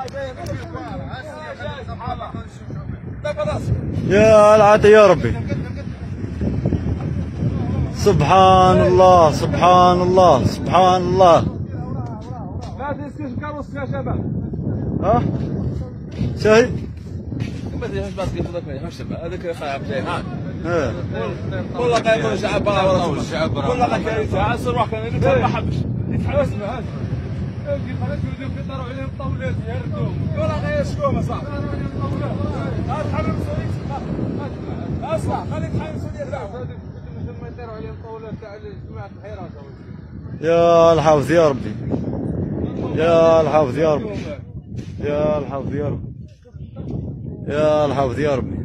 يا العطي يا ربي. سبحان الله سبحان الله سبحان الله. لا تسكت كروس يا شباب. ها؟ شاهي؟ ما تجيش بس كيف ذاك ما يشبه هذاك خايف زين ها. والله قايم شعب برا ولا شعب برا. والله قايم شعب صراحة كان ما حبش. يتحوس به هذا. يجي خلاص يوديهم يطلعوا عليهم طاولات يردوهم. والله غير شكومه صح. لا تحرم سوريك. اسمع خليك حي سوريا ما يطيروا عليهم طاولات تاع جماعة الحيرات. يا الحافظ يا ربي. يا الحافظ يا ربي. يا الحافظ يا ربي. يا الحافظ يا ربي.